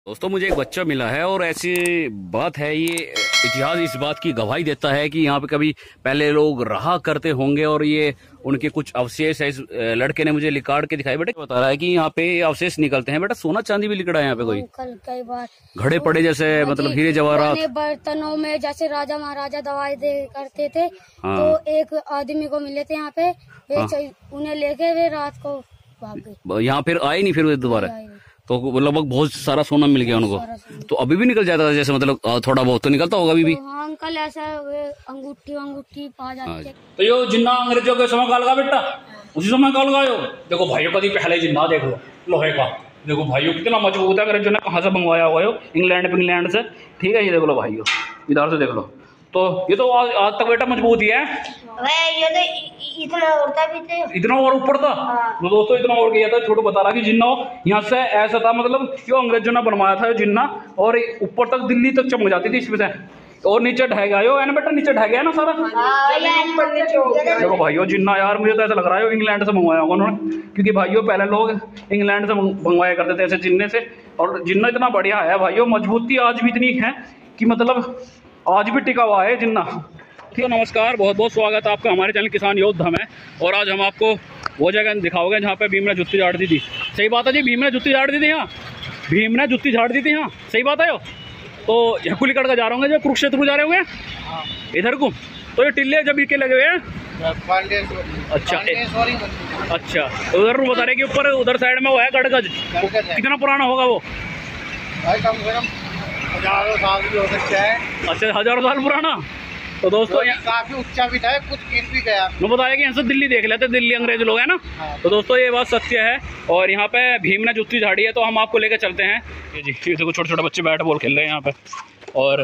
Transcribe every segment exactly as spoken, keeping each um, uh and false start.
दोस्तों मुझे एक बच्चा मिला है और ऐसी बात है, ये इतिहास इस बात की गवाही देता है कि यहाँ पे कभी पहले लोग रहा करते होंगे और ये उनके कुछ अवशेष है। इस लड़के ने मुझे लिकाड़ के दिखाई, बेटा बता रहा है कि यहाँ पे अवशेष निकलते हैं। बेटा सोना चांदी भी लिकड़ा है यहाँ पे, कोई कल कई बार घड़े पड़े जैसे, मतलब हीरे जवाहरात बर्तनों में, जैसे राजा महाराजा दवाई दे करते थे। हाँ। तो एक आदमी को मिले थे यहाँ पे, वे हाँ। उन्हें लेके वे रात को भाग गए। यहाँ फिर आए नहीं, फिर वे दोबारा, तो लगभग बहुत सारा सोना मिल गया उनको। तो अभी भी निकल जाता है जैसे, मतलब थोड़ा बहुत तो निकलता होगा अभी भी। तो हाँ अंकल, ऐसा अंगूठी अंगूठी पा जाती है। तो यो जिन्ना अंग्रेजों के समय काल का बेटा, उसी समय काल का यो। देखो भाइयों कभी पहले जिन्ना देख लो, लोहे का। देखो भाइयों कितना मजबूत है, अंग्रेजों ने कहाँ से मंगवाया हुआ हो, इंग्लैंड इंग्लैंड से। ठीक है, ये देख लो भाइयों, इधर से देख लो। तो ये तो आज, आज तक बेटा मजबूत ही है। ये तो इतना उड़ता भी थे, इतना और ऊपर था। तो दोस्तों इतना और गया था, छोटू बता रहा कि जिन्ना यहाँ से ऐसा था, मतलब जो अंग्रेजों ने बनवाया था जिन्ना, और ऊपर तक दिल्ली तक चमक जाती थी इसमें से, और नीचे ढह गया यो, है ना बेटा, नीचे ढह गया ना सारा। देखो भाइयों जिन्ना, यार मुझे तो ऐसा लग रहा है इंग्लैंड से मंगवाया होगा उन्होंने, क्योंकि भाइयों पहले लोग इंग्लैंड से मंगवाया करते थे ऐसे जिन्ने से। और जिन्ना इतना बढ़िया है भाइयों, मजबूती आज भी इतनी है कि मतलब आज भी टिका हुआ है जिन्ना। ठीक है, नमस्कार, बहुत बहुत स्वागत है आपका हमारे चैनल किसान योद्धा में। और आज हम आपको वो जगह दिखाओगे जहाँ पे भीम ने जुत्ती झाड़ दी थी। सही बात है जी, भीम ने जुत्ती झाड़ दी थी यहाँ, भीम ने जुत्ती झाड़ दी थी यहाँ, सही बात है यो। तो यहाँ कुलीकड़ का जा रहे होंगे, जो कुरुक्षेत्र को जा रहे होंगे इधर को। तो ये टिल्ले जब के लगे हुए हैं। अच्छा अच्छा, उधर बता रहे कि ऊपर उधर साइड में वो है गड़गज, कितना पुराना होगा वो? कम से कम हजारों साल भी हो सकता है। अच्छा, हजारों साल पुराना। तो दोस्तों काफी ऊंचा भी था, कुछ गिर भी गया। मैं बताया कि यहाँ से दिल्ली देख लेते, दिल्ली अंग्रेज लोग हैं ना। हाँ। तो दोस्तों ये बात सत्य है। और यहाँ पे भीम ने जुत्ती झाड़ी है, तो हम आपको लेकर चलते हैं। ये जी, ये देखो छोटे छोटे बच्चे बैट बॉल खेल रहे हैं यहाँ पे। और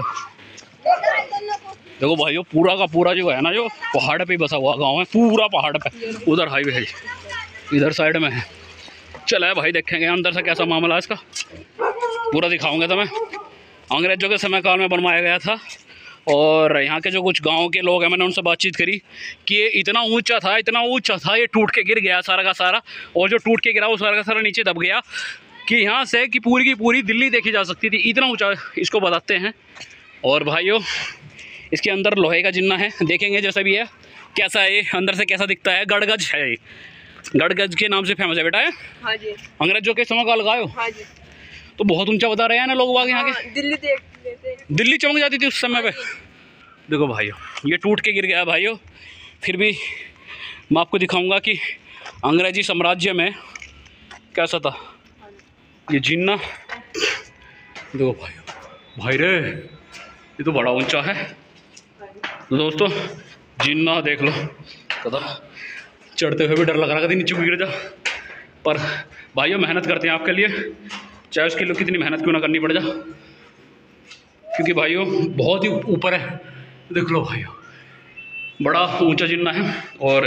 देखो भाइयों पूरा का पूरा जो है ना, जो पहाड़ पे बसा हुआ गाँव है, पूरा पहाड़ पे। उधर हाईवे है, इधर साइड में है। चला है भाई, देखेंगे अंदर से कैसा मामला है इसका, पूरा दिखाऊंगा तुम्हें। अंग्रेजों के समय काल में बनवाया गया था। और यहाँ के जो कुछ गांव के लोग हैं, मैंने उनसे बातचीत करी कि ये इतना ऊंचा था, इतना ऊंचा था, ये टूट के गिर गया सारा का सारा। और जो टूट के गिरा वो सारा का सारा नीचे दब गया, कि यहाँ से कि पूरी की पूरी दिल्ली देखी जा सकती थी, इतना ऊंचा इसको बताते हैं। और भाइयों इसके अंदर लोहे का जिन्ना है, देखेंगे जैसा भी है कैसा है, ये अंदर से कैसा दिखता है। गड़गज है ये, गड़गज के नाम से फेमस है बेटा है। हाँ जी। अंग्रेजों के समय का लगाओ। हाँ जी। तो बहुत ऊंचा बता रहे हैं ना लोग बाग यहाँ के। दिल्ली देख लेते, दिल्ली चमक जाती थी उस समय पे। देखो भाइयों ये टूट के गिर गया भाइयों। फिर भी मैं आपको दिखाऊंगा कि अंग्रेजी साम्राज्य में कैसा था ये जिन्ना। देखो भाइयों, भाई रे ये तो बड़ा ऊंचा है। तो दोस्तों जिन्ना देख लो, कदम चढ़ते हुए भी डर लग रहा था नीचे गिर जा। पर भाइयों मेहनत करते हैं आपके लिए, चाहे उसके लिए कितनी मेहनत क्यों ना करनी पड़ जा, क्योंकि भाइयों बहुत ही ऊपर है। देख लो भाइयों, बड़ा ऊंचा जिन्ना है। और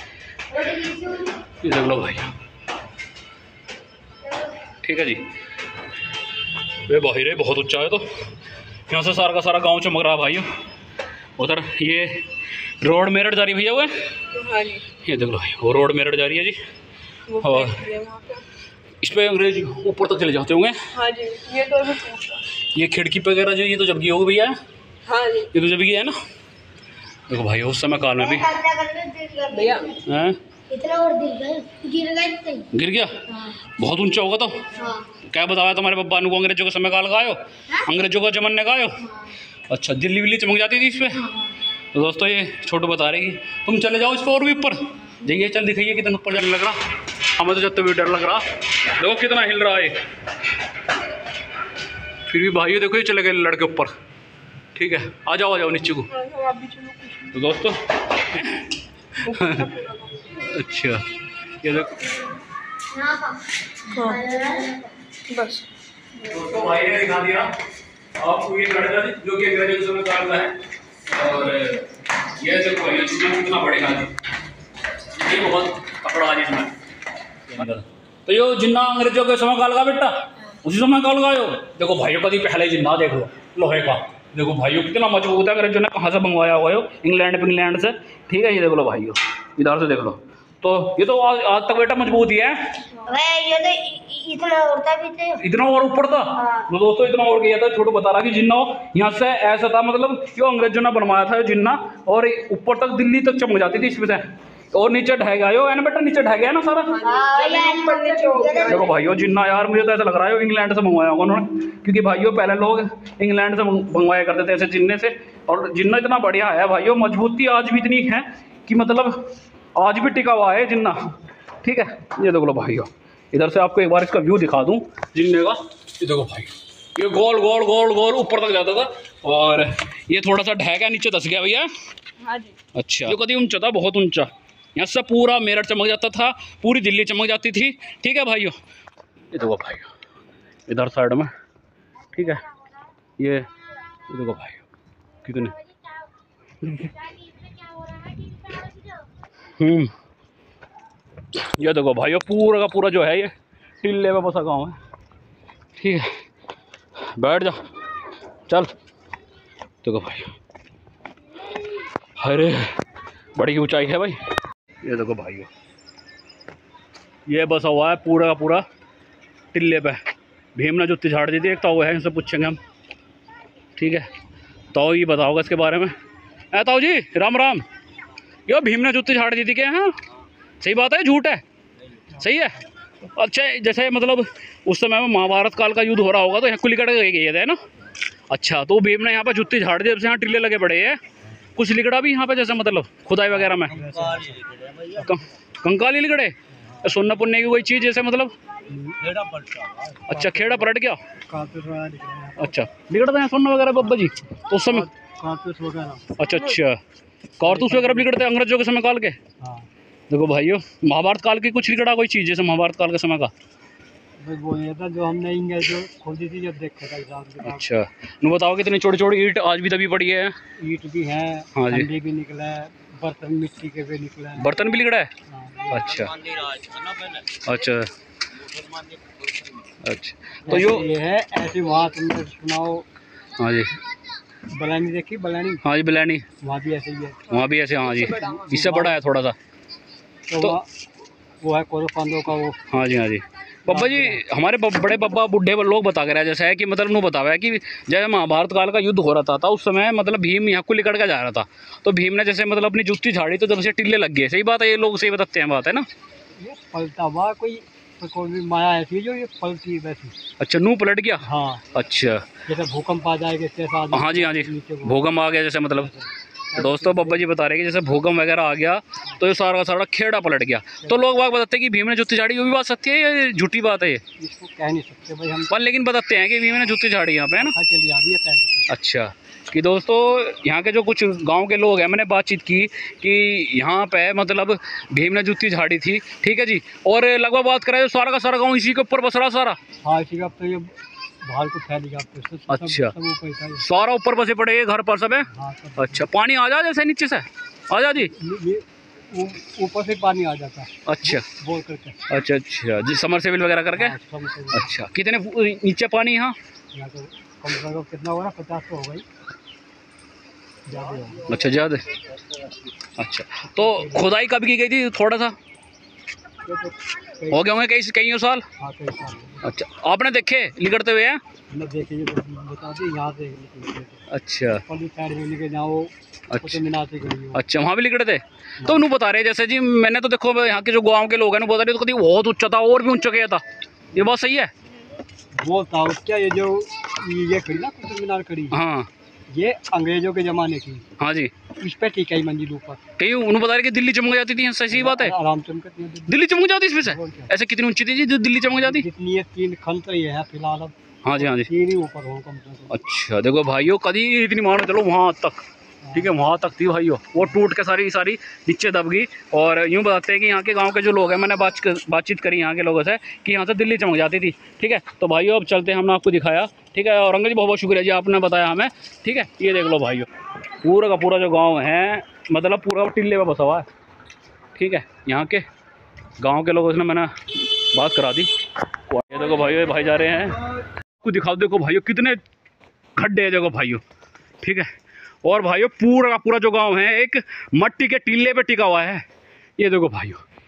ये देख लो भाइयों, ठीक है जी, वे भाई रे बहुत ऊंचा है। तो यहाँ से सारा का सारा गांव चमक रहा है भाइयों। उधर ये रोड मेरठ जा रही भैया, हुआ ये देख लो भाई, वो रोड मेरठ जा रही है जी। और इस पे अंग्रेज ऊपर तक चले जाते होंगे। हाँ जी। ये तो ये खिड़की वगैरह जो, ये तो जब की होगी भैया। हाँ जी। ये तो जब की है ना। देखो भाई उस समय काल में भी भैया इतना और गिर गया, गिर गया। हाँ। बहुत ऊंचा होगा तो। हाँ। क्या बताया तुम्हारे बब्बा को, अंग्रेजों के समय काल का आयो, अंग्रेजों का जमाने का आयो। हाँ। अच्छा, दिल्ली विल्ली चमक जाती थी इस पे। हाँ। तो दोस्तों ये छोटू बता रहे कि तुम चले जाओ इस पर और भी ऊपर जाइए, चल दिखाइए कितना ऊपर जाने लग रहा। हमें तो जब भी डर लग रहा, देखो कितना हिल रहा है। फिर भी भाइयों देखो ये चले गए लड़के ऊपर। ठीक है, आ जाओ आ जाओ नीचे को। तो दोस्तों अच्छा ये देखो बस, दोस्तों भाई ने दिखा दिया आपको ये गड़गज जो कि अंग्रेजों के समय काल का है। और ये देखो भाई कितना बढ़ेगा, ये बहुत पकड़ा है इसमें। तो यो जिन्ना अंग्रेजों के समय काल का बेटा, उसी समय काल का यो। देखो भाइयों कभी पहले जिन्ना देख लो, लोहे का। देखो भाइयों कितना मजबूत है, अंग्रेजों ने कहाँ से मंगवाया हुआ हो, इंग्लैंड इंग्लैंड से। ठीक है, ये देख लो भाइयों, इधर से देख लो। तो ये तो आज, आज तक बेटा मजबूत ही है। ये तो इ- इतना उड़ता भी थे। इतना और ऊपर था। तो दोस्तों इतना और गया था, छोटू बता रहा कि जिन्ना यहाँ से ऐसा था, मतलब क्यों अंग्रेजों ने बनवाया था जिन्ना, और ऊपर तक दिल्ली तक चमक जाती थी इसमें से, और नीचे ढह गया यो है ना बेटा, नीचे ढह गया ना सारा। देखो भाइयों जिन्ना, यार मुझे तो ऐसा लग रहा है इंग्लैंड से मंगवाया होगा उन्होंने, क्योंकि भाइयों पहले लोग इंग्लैंड से मंगवाया करते थे ऐसे जिन्ने से, और जिन्ना इतना बढ़िया है भाइयों, मजबूती आज भी इतनी है कि मतलब आज भी टिका हुआ है जिन्ना। ठीक है, ये देख लो भाइयों, इधर से आपको एक बार इसका व्यू दिखा दूं जिन्ने का। ये देखो भाई, ये गोल गोल गोल गोल ऊपर तक जाता था, और ये थोड़ा सा ढह गया, नीचे धस गया भैया। हाँ जी। अच्छा, जो कभी ऊंचा था, बहुत ऊंचा, यहाँ से पूरा मेरठ चमक जाता था, पूरी दिल्ली चमक जाती थी। ठीक है भाइयों, ये देखो भाइयों इधर साइड में, ठीक है, ये ये देखो भाइयों कितने, हम्म ये देखो भाइयों पूरा का पूरा जो है ये टिल्ले में बसा गाँव है। ठीक है, बैठ जा, चल। देखो भाई, अरे बड़ी ऊंचाई है भाई। ये देखो भाइयों, ये बसा हुआ है पूरा का पूरा टिल्ले पे। भीम ने जुत्ती झाड़ दी थी एक, तो वो है, इनसे पूछेंगे हम। ठीक है, तो ये बताओगे इसके बारे में। ए ताऊ जी राम राम। यो भीम ने जुत्ती झाड़ दी थी क्या? हाँ सही बात है, झूठ है? सही है। अच्छा, जैसे मतलब उस समय में महाभारत काल का युद्ध हो रहा होगा, तो यहाँ कुलिकड़ गए गए थे ना। अच्छा, तो भीम ने यहाँ पे जुत्ती झाड़ दी, जब से यहाँ टिल्ले लगे पड़े हैं। कुछ लिकड़ा भी यहाँ पे, जैसे मतलब खुदाई वगैरह में कंकाली लिकड़े, सोना पुण्य की कोई चीज़, जैसे मतलब अच्छा खेड़ा पलट गया। अच्छा, लिकड़ते हैं सोना वगैरह बब्बा जी तो उस समय? अच्छा अच्छा, कारतूस वगैरह लिकड़ते अंग्रेजों के समय काल के। देखो भाइयों, महाभारत काल की कुछ लिकड़ा कोई चीज़, जैसे महाभारत काल के समय का वो ये था जो हमने इंगे जो खोदी थी जब देखा था हिसाब। अच्छा, नु बताओ कितनी छोटी छोटी ईंट आज भी दबी पड़ी है? ईंट भी है, हाँ जी, भी निकला है, बर्तन मिट्टी के भी निकला है, बर्तन भी लिकड़ा है। हाँ। अच्छा अच्छा अच्छा, तो यो ये है ऐसे वहाँ तुमने सुनाओ। हाँ जी, बलानी देखी? बलानी, हाँ जी बलानी, वहाँ भी ऐसे ही है। वहाँ भी ऐसे, हाँ जी, इससे बड़ा है थोड़ा सा। तो, तो वो है कोरोपांडो का वो। हाँ जी हाँ जी, बब्बा जी हमारे बड़े बब्बा बूढ़े लोग बता कर जैसा है कि मतलब उन्होंने बताया है कि जब महाभारत काल का युद्ध हो रहा था, था उस समय मतलब भीम यहाँ को लिकड़ का जा रहा था, तो भीम ने जैसे मतलब अपनी जुत्ती झाड़ी, तो जब से टिल्ले लग गए। सही बात है, ये लोग सही बताते हैं, बात है ना? ये पलटा हुआ कोई, तो कोई भी माया ऐसी जो ये पलटी वैसी। अच्छा, नू पलट गया। हाँ अच्छा, जैसे भूकंप आ जाएगा। हाँ जी हाँ जी, भूकंप आ गया जैसे, मतलब तो दोस्तों बब्बा जी बता रहे हैं कि जैसे भूकंप वगैरह आ गया तो ये सारा का सारा खेड़ा पलट गया। तो लोग बाग बताते हैं कि भीम ने जुत्ती झाड़ी, वो भी बात सत्य है या झूठी बात है? ये इसको कह नहीं सकते भाई हम, पर लेकिन बताते हैं कि भीम ने जुत्ती झाड़ी यहाँ पे, है ना? चली आ रही है। अच्छा, कि दोस्तों यहाँ के जो कुछ गांव के लोग हैं, मैंने बातचीत की कि यहाँ पे मतलब भीम ने जुत्ती झाड़ी थी। ठीक है जी, और लगभग बात करें तो सारा का सारा गाँव इसी के ऊपर बस रहा सारा। हाँ इसी का, तो ये बाहर को फैल गया। अच्छा, सारा ऊपर बसे पड़े घर पर सब है। हाँ, अच्छा, पानी आ जा जैसे नीचे से आ जा जी, ऊपर से पानी आ जाता है। अच्छा, बोल करके। अच्छा अच्छा जी, समरसेबिल वगैरह करके। अच्छा, कितने नीचे पानी यहाँ? कम से कम कितना होगा? पचास तो होगा ही। अच्छा ज़्यादा। अच्छा, तो खुदाई कब की गई थी? थोड़ा सा हो गया होंगे कई कई साल। हाँ, कई साल। अच्छा, आपने देखे लिकड़ते हुए हैं? देखे, बता दी यहाँ से। अच्छा, अच्छा अच्छा, वहाँ भी लिकड़े थे। तो उन्होंने बता रहे जैसे जी, मैंने तो देखो यहाँ के जो गांव के लोग हैं बता रहे, तो कभी बहुत ऊंचा था और भी ऊंचा गया था। ये बात सही है? वो था क्या, ये जो ये खड़ी ना कुतुब मीनार खड़ी, हाँ, ये अंग्रेजों के जमाने की। हाँ जी, इस पे ठीक है मंजिल ऊपर। कहीं उन्होंने बता रहे कि दिल्ली चमक जाती थी। सही बात है? आराम चमकती है दिल्ली चमक जाती इसमें से। ऐसे कितनी ऊंची थी जी जो दिल्ली चमक जाती? जितनी है तीन खंड तो ये है फिलहाल अब। हाँ जी हाँ जी, तीन ही ऊपर हो कम से कम। अच्छा, देखो भाइयों कभी इतनी मानो चलो वहाँ तक, ठीक है, वहाँ तक थी भाइयों, वो टूट के सारी सारी नीचे दब गई। और यूँ बताते हैं कि यहाँ के गांव के जो लोग हैं, मैंने बात बातचीत करी यहाँ के लोगों से कि यहाँ से दिल्ली चमक जाती थी। ठीक है, तो भाइयों अब चलते हैं, हमने आपको दिखाया। ठीक है, और अंकल जी बहुत बहुत शुक्रिया जी, आपने बताया हमें। ठीक है, ये देख लो भाइयों, पूरा का पूरा जो गाँव है मतलब पूरा टिल्ले में बसा हुआ है। ठीक है, यहाँ के गाँव के लोगों से मैंने बात करा दी। ये देखो भाइयों, भाई जा रहे हैं, आपको दिखाओ। देखो भाइयों कितने खड्डे हैं, देखो भाइयों। ठीक है, और भाइयों पूरा का पूरा जो गांव है एक मट्टी के टीले पे टिका हुआ है। ये देखो भाइयों,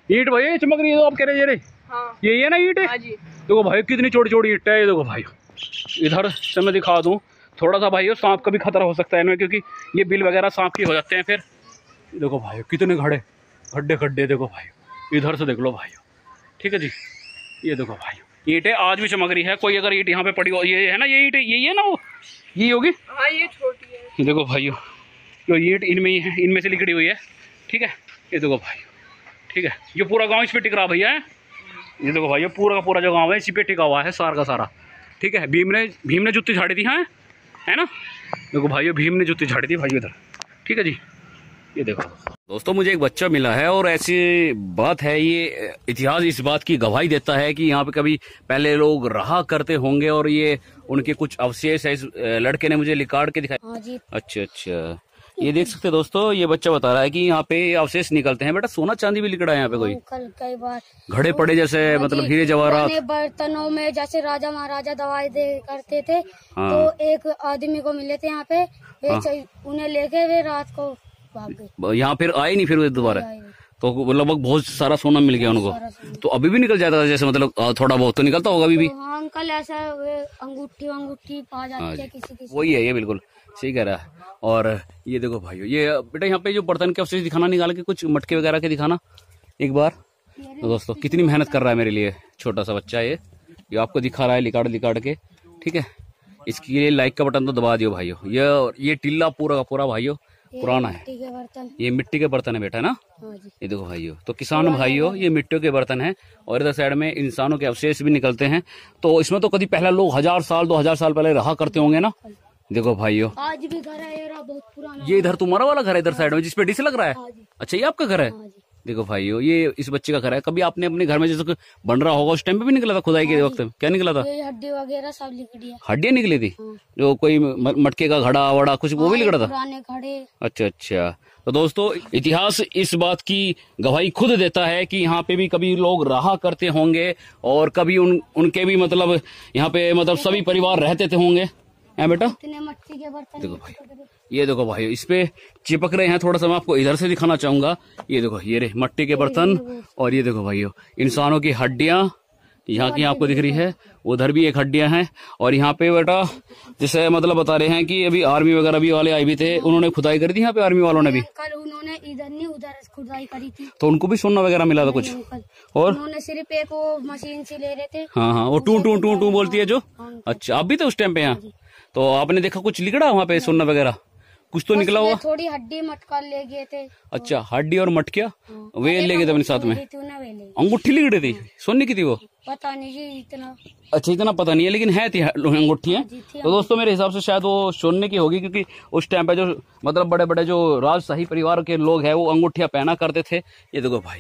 ईंट भाई ये चमक रही है, तो आप कह रहे ये हाँ। यही है ना ईंट? हाँ जी। देखो भाई कितनी छोटी छोटी ईंट है ये, देखो भाई। इधर से मैं दिखा दूँ थोड़ा सा भाई, सांप का भी खतरा हो सकता है इनमें, क्योंकि ये बिल वगैरह सांप की हो जाते हैं फिर। देखो भाई कितने घड़े गड्ढे गड्ढे, देखो भाई इधर से देख लो भाई, ठीक है जी। ये देखो भाई ईंटें आज भी चमक रही है। कोई अगर ईंट यहाँ पे पड़ी हो, ये है ना ये ईंट, यही है ना वो, ये होगी। हाँ ये छोटी है। ये देखो भाई जो ईंट इनमें ही है, इनमें से लिकड़ी हुई है, ठीक है। ये देखो भाई, ठीक है। ये पूरा गांव इस पे टिक रहा भैया है। ये देखो भाई ये पूरा का पूरा जो गांव है इसी पे टिका हुआ है, सारा का सारा, ठीक है। भीम ने भीम ने जुत्ती झाड़ी थी, हाँ है ना। देखो भाई भीम ने जुत्ती झाड़ी थी भाई इधर, ठीक है जी। ये देखो दोस्तों, मुझे एक बच्चा मिला है और ऐसी बात है, ये इतिहास इस बात की गवाही देता है कि यहाँ पे कभी पहले लोग रहा करते होंगे, और ये उनके कुछ अवशेष है। इस लड़के ने मुझे लिकाड़ के दिखाया। हाँ जी। अच्छा अच्छा, ये देख सकते हैं दोस्तों, ये बच्चा बता रहा है कि यहाँ पे अवशेष निकलते हैं। बेटा सोना चांदी भी लिकड़ा है यहाँ पे, कोई कल कई बार घड़े पड़े जैसे, मतलब हीरे जवाहरात। पुराने बर्तनों में जैसे राजा महाराजा दवाई दे करते थे। हाँ। तो एक आदमी को मिले थे यहाँ पे, वे हाँ। च- उन्हें लेके वे रात को भाग गए। यहाँ फिर आए नहीं फिर वो दोबारा, तो लगभग बहुत सारा सोना मिल गया उनको। तो अभी भी निकल जाता है जैसे, मतलब थोड़ा बहुत तो निकलता होगा अभी भी। तो हाँ अंकल, ऐसा वे अंगूठी अंगूठी पा हाँ जाती है जी, किसी किसी। वही है ये, बिल्कुल सही कह रहा है। और ये देखो भाई, ये बेटा यहाँ पे जो बर्तन के अवशेष दिखाना, निकाल के कुछ मटके वगैरह के दिखाना एक बार। तो दोस्तों कितनी मेहनत कर रहा है मेरे लिए छोटा सा बच्चा, ये ये आपको दिखा रहा है लिकाड़ लिकाड़ के, ठीक है। इसके लिए लाइक का बटन तो दबा दियो भाइयों। ये ये टिल्ला पूरा का पूरा भाइयों पुराना है, मिट्टी के बर्तन। ये मिट्टी के बर्तन है बेटा, ना। हाँ जी। ये देखो भाइयों, तो किसान भाइयों ये मिट्टी के बर्तन हैं, और इधर साइड में इंसानों के अवशेष भी निकलते हैं। तो इसमें तो कभी पहला लोग हजार साल दो हजार साल पहले रहा करते होंगे ना। देखो भाइयों, आज भी घर है मेरा, बहुत पुराना। ये इधर तुम्हारा वाला घर है, इधर साइड में जिसपे डिश लग रहा है। हाँ जी। अच्छा ये आपका घर है। हाँ जी। देखो भाइयों, ये इस बच्चे का घर है। कभी आपने अपने घर में जैसे बन रहा होगा उस टाइम पे भी निकला था खुदाई के वक्त, क्या निकला था? ये हड्डी वगैरह सब लिकड़ी है। हड्डियां निकली थी, हाँ। जो कोई म- मटके का घड़ा वड़ा कुछ वो भी लिकड़ा था। पुराने घड़े। अच्छा अच्छा, तो दोस्तों इतिहास इस बात की गवाही खुद देता है कि यहाँ पे भी कभी लोग रहा करते होंगे, और कभी उन उनके भी मतलब यहाँ पे मतलब सभी परिवार रहते थे होंगे, है बेटा। इतने मट्टी के बर्तन। देखो भाई, ये देखो भाई इस पे चिपक रहे हैं। थोड़ा सा मैं आपको इधर से दिखाना चाहूंगा। ये देखो ये रे मट्टी के बर्तन, और ये देखो भाइयों इंसानों की हड्डियां यहाँ की आपको दिख रही है। उधर भी एक हड्डियां हैं, और यहाँ पे बेटा जैसे मतलब बता रहे हैं कि अभी आर्मी वगैरह भी वाले आए भी थे, उन्होंने खुदाई करी थी यहाँ पे, आर्मी वालों ने भी। कल उन्होंने इधर नहीं उधर खुदाई करी थी, तो उनको भी सोना वगैरह मिला था कुछ। अंकल और उन्होंने सिर्फ एक वो मशीन से ले रहे थे। हाँ हाँ, वो टू टू टू टू बोलती है जो। हाँ। अच्छा, आप भी थे उस टाइम पे यहाँ? तो आपने देखा कुछ लिकड़ा वहाँ पे सोना वगैरह कुछ तो निकला बस हुआ? वे थोड़ी हड्डी मटका ले गए थे। अच्छा, हड्डी और मटकिया वे ले गए थे अपने साथ में। थी ना वे ले गए। अंगूठी लिकड़ी थी, सोने की थी वो? पता नहीं जी इतना। अच्छा, इतना पता नहीं है, लेकिन है थी अंगूठियां। जी थी। तो दोस्तों मेरे हिसाब से शायद वो सोने की होगी, क्योंकि उस टाइम पे जो मतलब बड़े बड़े जो राजशाही परिवार के लोग हैं वो अंगूठियां पहना करते थे। ये देखो भाई,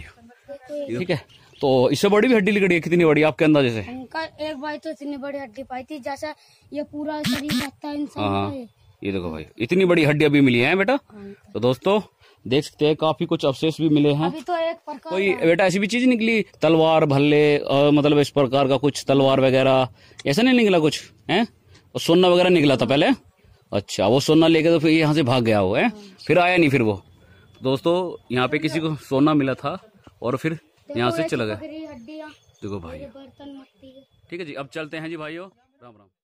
ठीक है। तो इससे बड़ी भी हड्डी लिकड़ी है, कितनी बड़ी आपके अंदाजे से? अंकल एक बार तो इतनी बड़ी हड्डी पाई थी जैसा ये पूरा शरीर लगता है इंसान हाँ, का ये। ये देखो भाई इतनी बड़ी हड्डी अभी मिली है बेटा। तो दोस्तों देख सकते हैं काफी कुछ अवशेष भी मिले हैं। अभी तो एक प्रकार कोई बेटा ऐसी भी चीज निकली, तलवार भल्ले, अ, मतलब इस प्रकार का कुछ तलवार वगैरह ऐसा नहीं निकला कुछ है? और सोना वगैरह निकला था पहले। अच्छा, वो सोना लेके तो फिर यहाँ से भाग गया वो है, फिर आया नहीं फिर वो। दोस्तों यहाँ पे किसी को सोना मिला था और फिर यहाँ से चला गया। हड्डियां, देखो भाई, बर्तन मट्टी के। ठीक है जी, अब चलते हैं जी भाइयों, राम राम।